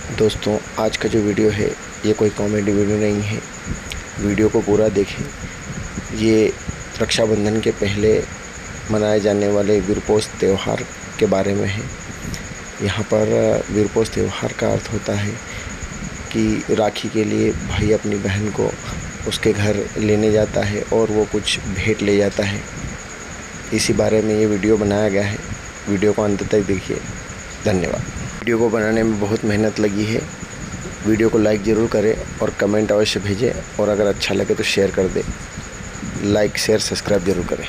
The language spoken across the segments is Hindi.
दोस्तों, आज का जो वीडियो है ये कोई कॉमेडी वीडियो नहीं है। वीडियो को पूरा देखें। ये रक्षाबंधन के पहले मनाए जाने वाले वीरपोष त्यौहार के बारे में है। यहाँ पर वीरपोष त्यौहार का अर्थ होता है कि राखी के लिए भाई अपनी बहन को उसके घर लेने जाता है और वो कुछ भेंट ले जाता है। इसी बारे में ये वीडियो बनाया गया है। वीडियो को अंत तक देखिए। धन्यवाद। वीडियो को बनाने में बहुत मेहनत लगी है। वीडियो को लाइक ज़रूर करें और कमेंट अवश्य भेजें, और अगर अच्छा लगे तो शेयर कर दें। लाइक, शेयर, सब्सक्राइब जरूर करें।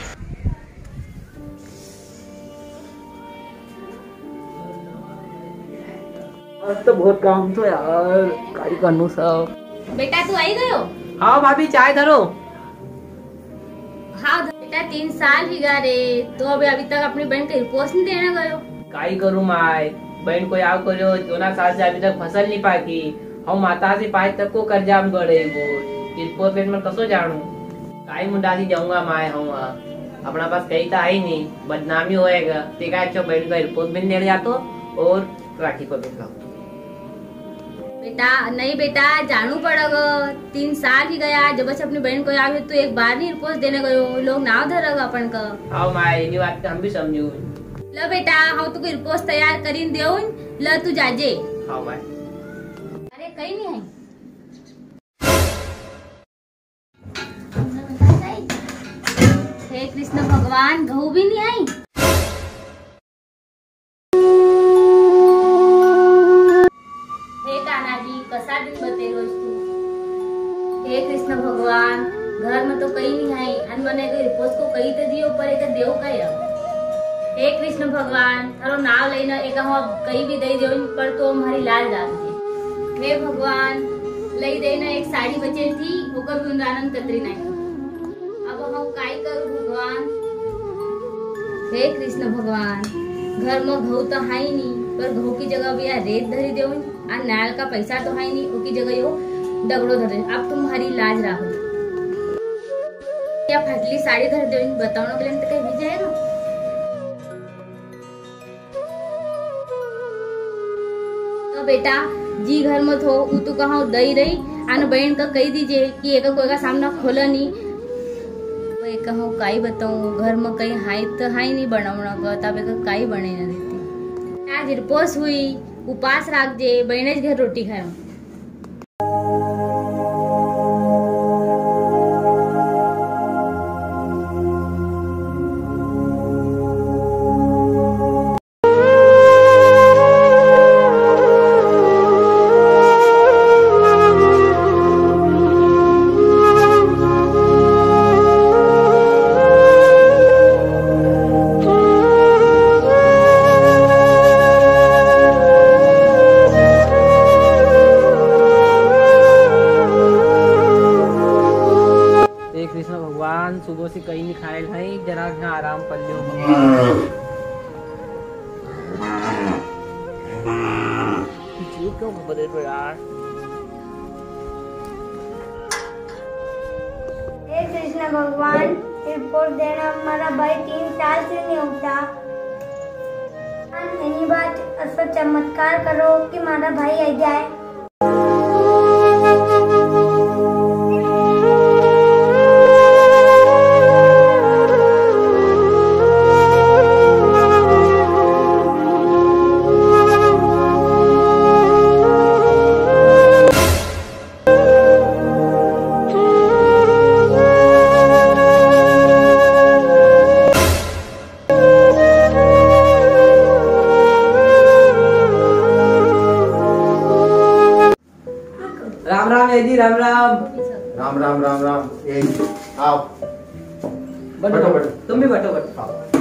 आज तो बहुत काम तो यार, काय करनू सब। बेटा तू आई गयो? हाँ भाभी, चाय धरो। हाँ बेटा, 3 साल ही गा रे, तो अभी तक अपनी बहन का रिपोर्ट नहीं देना गयो। काय करूँ माय, बहन को याद करो 2 साल से अभी तक फसल नहीं पाकी। हम माता से पाए तक को कर्जा में गड़े वो रिपोर्ट में कसो जानू। काय मुंडासी जाऊंगा माय, हम अपना पास कहीं तो आई नहीं, बदनामी होएगा। ते का अच्छा बहन का रिपोर्ट भी देने जातो और राखी को भी लाओ। बेटा नहीं बेटा, जानू पड़ेगा। 3 साल ही गया, जब से अपनी बहन को याद तू एक बार नहीं रिपोर्ट देने गयो, लोग नाव धरेगा अपन का। हाँ माय, ये बात हम भी समझू। ल बेटा, हम तुको रिपोर्ट तैयार करीन देऊन, ल तू जाजे। हाँ माय। अरे कहीं नहीं है। हे कृष्ण भगवान, घऊ भी नहीं आई। हे कान्हाजी, कसा दिन बते रोज तू। हे कृष्ण भगवान, घर में तो कहीं नहीं आई, अन मने के रिपोर्ट को कहीं तो दियो, पर एक देव का अब। हे कृष्ण भगवान, थारो नाम लेना एक हम कहीं भी दे देव, पर तो हमारी लाज डाल दे। हे भगवान, लई देना एक साड़ी बचे थी, ओकर भी आनंद कतरी नहीं। अब हम काय करूं भगवान। हे कृष्ण भगवान, घर में घऊ तो है नहीं, पर घऊ की जगह भी रेत धरी देव, और नाल का पैसा तो है नहीं, ओकी जगह यो डगड़ो धरे। अब तुम्हारी लाज राहो। या फटली साड़ी धर दे, बताओ के लिए तो कहीं भी जाएगा। तो बेटा जी घर में थो उ तो कहा दई रही, आन बहन का कही दीजिए कि एक कोई का सामना खोला नहीं। कहूँ काई बताऊँ, घर में कहीं हाई तो हाई नहीं बनावना का, तब एक काई बने न देती। आज रिपोर्ट हुई, उपास राख जे, बहने घर रोटी खाए। कृष्ण भगवान, सुबह से कहीं नहीं खाए भाई, जरा यहाँ आराम कर लियो भगवान। जी क्यों बदल रहे यार। हे कृष्ण भगवान, रिपोर्ट देना हमारा भाई 3 साल से नहीं होता। एनी बात ऐसा चमत्कार करो कि हमारा भाई आ जाए। राम राम जी, राम राम। राम राम राम राम। आओ, बैठो बैठो, तुम भी बैठो बैठो।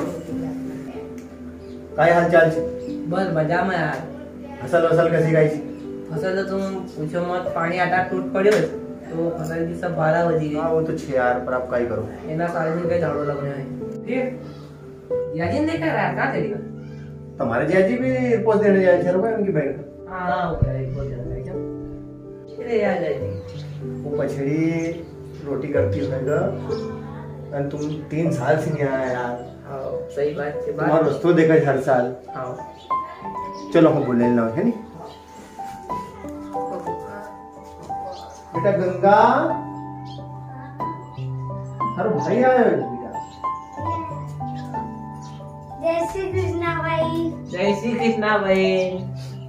काय हाल चाल? बस मजा में यार। फसल वसल कसी गाई? फसल तो तुम पूछो मत, पानी आटा टूट पड़े तो फसल की सब 12 बजी गई। हाँ वो तो 6 यार, पर आप काय करो। इतना सारे दिन के झाड़ू लगने हैं। फिर याजिन देखा रहा क्या तेरी? तुम्हारे जियाजी भी रिपोर्ट देने जाए 6 रुपए उनकी बहन। हाँ वो कह रिपोर्ट देने क्या? अरे यार जाएगी। वो पछड़ी रोटी करती होगा, और तुम 3 साल से नहीं आया यार। हाँ सही बात है। तुम्हारा रस्तो देखा हर साल। हाँ चलो हम बोले ना है नी। बेटा गंगा, अरे भाई आया है बेटा। जय श्री कृष्णा भाई। जय श्री कृष्णा बहन।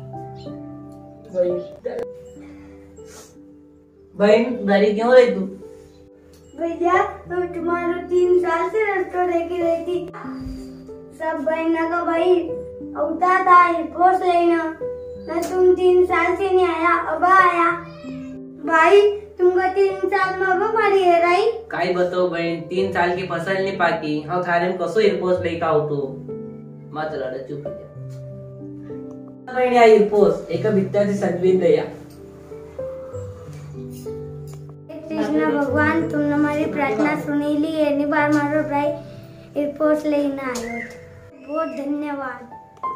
बहन डरी क्यों रही तू? भैया मैं तुम्हारा 3 साल से रास्ता लेके रहती, सब बहना का भाई उठा था पोस्ट लेना, मैं तुम 3 साल से नहीं आया, अब आया भाई। तुमको 3 साल में अब मारी है राई। काय बताओ बहन, 3 साल की फसल नहीं पाकी, हाँ थारे में कसो एयरपोर्ट लेका हो तो मत रड, चुप जा बहन। या एयरपोर्ट एक बित्ता से सजवीन दया। कृष्ण भगवान तुमने हमारी प्रार्थना सुनी ली, एनी बार मारो भाई एयरपोर्ट लेना आयो, बहुत धन्यवाद।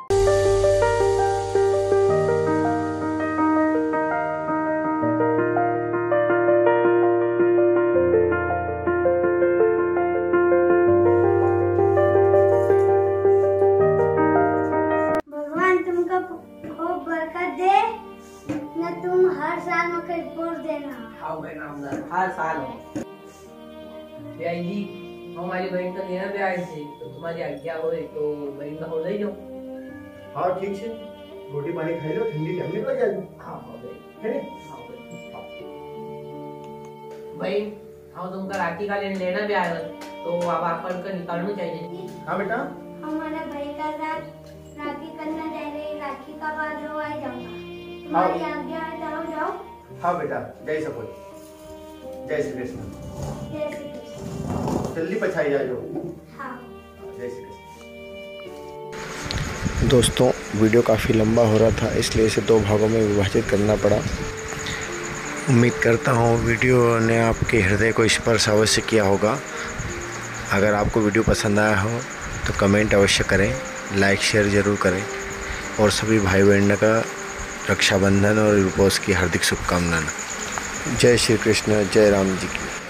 भगवान तुमको खूब बरकत दे, न तुम हर साल में एयरपोर्ट देना। हाँ बहन आमदार हर साल हो। ब्याई जी हमारी बहन का लेना ब्याह से, तो तुम्हारी आज्ञा हो तो बहन का हो जाइए। हाँ ठीक है, रोटी पानी खाई लो, ठंडी टाइम निकल जाएगी। हाँ बहन, है ना? बहन हाँ तुमका राखी का लेना ब्याह है, तो अब आपन का निकालना चाहिए। हाँ बेटा, हमारा भाई का साथ राखी करना जा रही, राखी का बाद रो आ जाऊंगा, हाँ। तुम्हारी आज्ञा है, जाओ जाओ। हाँ बेटा, जय सपोज, जय श्री कृष्ण। जय श्री कृष्ण। जल्दी पछाई जाओ। हाँ। जय श्री कृष्ण। दोस्तों वीडियो काफ़ी लंबा हो रहा था, इसलिए इसे 2 भागों में विभाजित करना पड़ा। उम्मीद करता हूँ वीडियो ने आपके हृदय को स्पर्श अवश्य किया होगा। अगर आपको वीडियो पसंद आया हो तो कमेंट अवश्य करें, लाइक शेयर ज़रूर करें, और सभी भाई बहनों का रक्षाबंधन और एयरपोर्ट की हार्दिक शुभकामनाएं। जय श्री कृष्ण, जय राम जी की।